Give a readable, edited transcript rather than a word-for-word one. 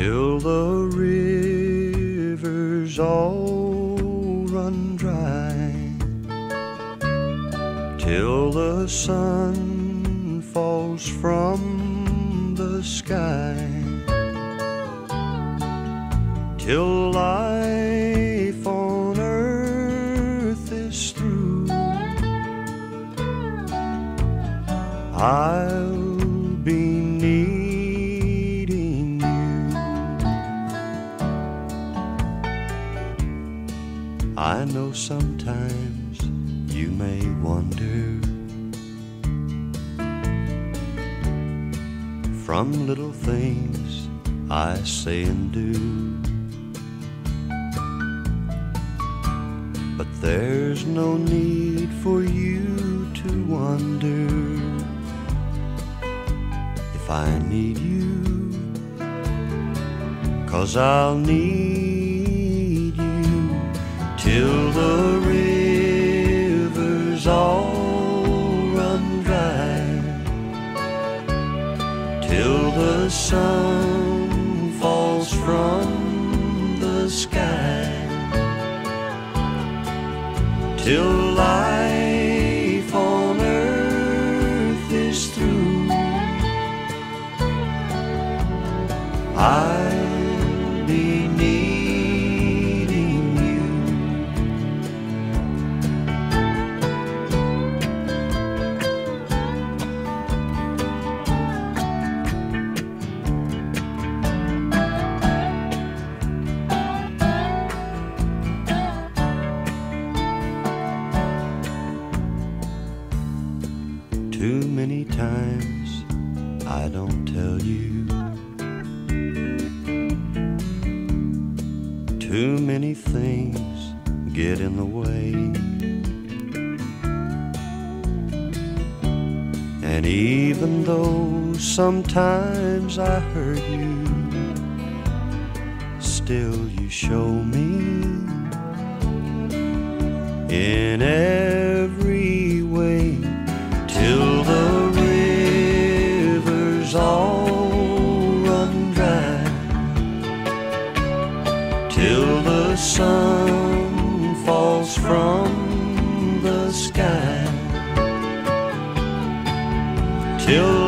till the rivers all run dry, till the sun falls from the sky, till life on earth is through. I'll be needing you. I know sometimes you may wonder, from little things I say and do, but there's no need for you to wonder. If I need you, 'cause I'll need you till the rivers all run dry, till the sun falls from the sky, till life on earth is through. I'll be needing you. Too many times I don't tell you, too many things get in the way, and even though sometimes I hurt you, still you show me in every way, till the rivers all run dry, till the sun falls from the sky, till